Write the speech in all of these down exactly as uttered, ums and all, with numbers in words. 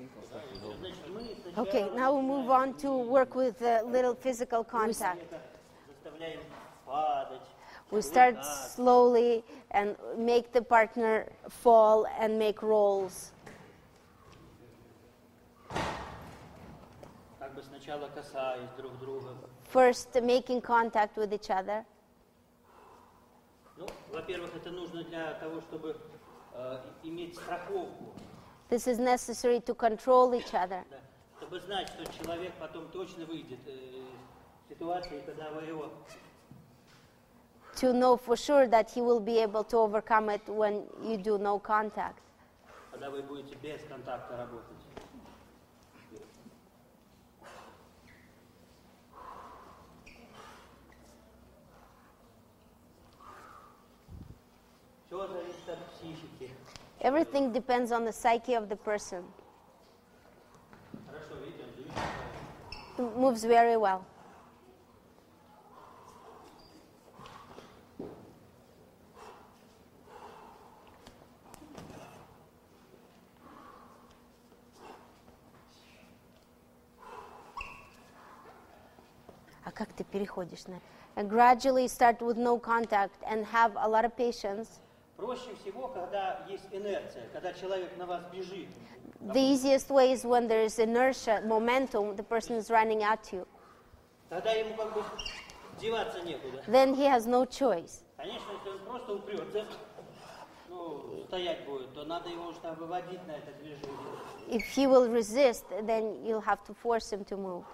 Okay, now we move on to work with uh, little physical contact. We start slowly and make the partner fall and make rolls. First, making contact with each other. Ну, во-первых, это нужно для того, чтобы э, иметь страховку. This is necessary to control each other. Да, чтобы знать, что человек потом точно выйдет э, из ситуации, когда вы его... To know for sure that he will be able to overcome it when you do no contact. Когда вы будете без контакта работать. Все зависит от психики. Everything depends on the psyche of the person. Хорошо, видите, он движется. It moves very well. А как ты переходишь на? And gradually start with no contact and have a lot of patience. Проще всего, когда есть инерция, когда человек на вас бежит. The easiest way is when there is inertia, momentum, the person is running at you. Тогда ему как бы деваться некуда. Then he has no choice. Конечно, если он просто упрется, ну, стоять будет, то надо его уже там выводить на это движение. If he will resist, then you'll have to force him to move.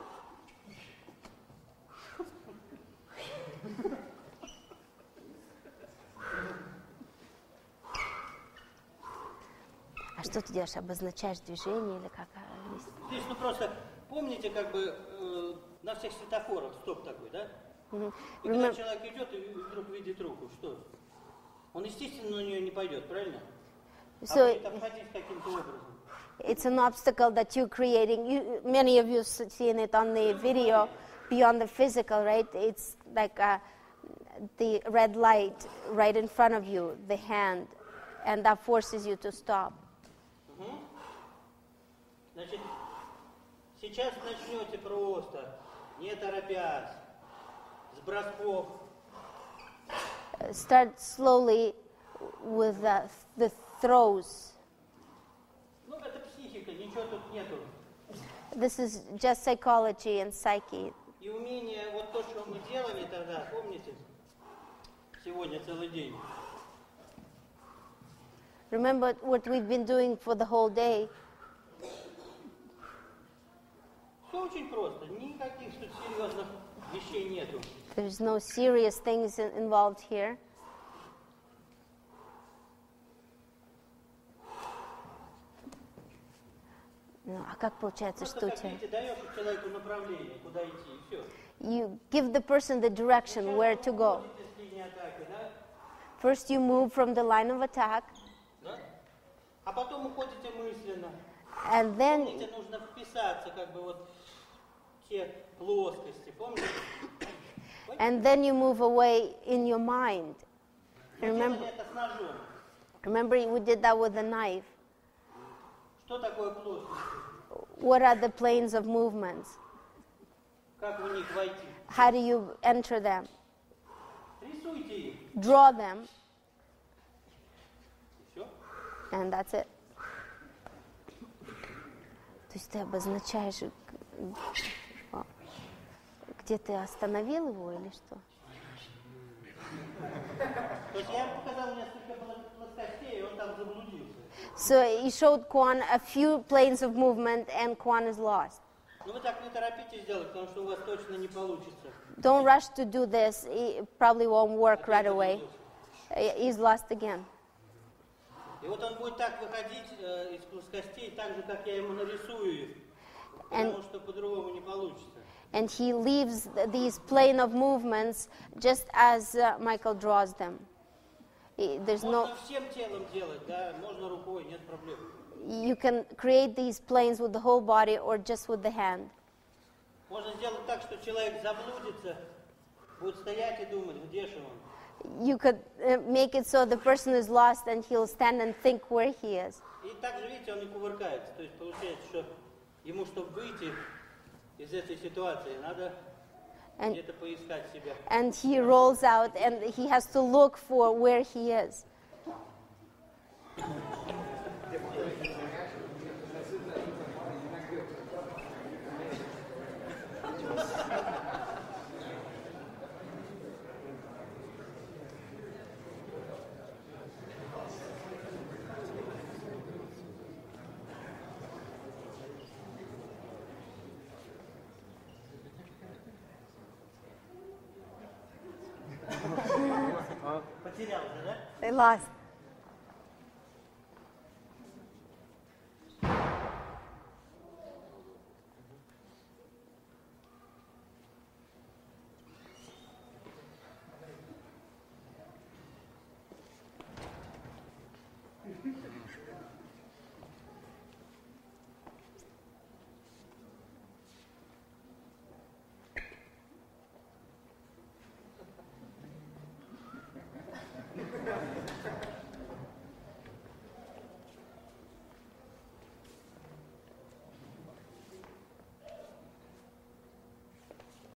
А что ты делаешь? Обозначаешь движение или как? Здесь, ну просто помните, как бы э, на всех светофорах стоп такой, да? Mm-hmm. И когда человек идет и вдруг видит руку, что? Он, естественно, на нее не пойдет, правильно? So, а будет обходить каким-то образом. It's an obstacle that you're creating. You, many of you seen it on the video. Beyond the physical, right? It's like a, the red light right in front of you, the hand, and that forces you to stop. Угу. Значит, сейчас начнете просто, не торопясь, с бросков. Start slowly with the, the throws. Ну, это психика, ничего тут нету. This is just psychology and psyche. И умение, вот то, что мы делали тогда, помните, сегодня целый день. Remember what we've been doing for the whole day. Все очень просто, никаких тут серьезных вещей нету. There's no serious things involved here. Ну, а как получается, что у тебя? You give the person the direction where to go. First you move from the line of attack. And then and then you move away in your mind. Remember, remember we did that with the knife. What are the planes of movements? How do you enter them? Draw them. And that's it. То есть ты обозначаешь, где ты остановил его или что? То есть я показал несколько плоскостей, он там заблудился. So he showed Kwan a few planes of movement, and Kwan is lost. Ну вы так не торопитесь делать, потому что у вас точно не получится. Don't rush to do this. It probably won't work right away. He's lost again. И вот он будет так выходить э, из плоскостей, так же, как я ему нарисую их, and, потому что по-другому не получится. And he leaves these plane of movements just as uh, Michael draws them. There's Можно no. всем телом делать, да, можно рукой, нет проблем. You can create these planes with the whole body or just with the hand. Можно сделать так, что человек заблудится, будет стоять и думать, где же он. You could uh, make it so the person is lost and he'll stand and think where he is. И также, видите, он и кувыркается. То есть получается, что ему, чтобы выйти из этой ситуации, надо And- где-то поискать себя. And he rolls out and he has to look for where he is. Потерял же, да? They lost.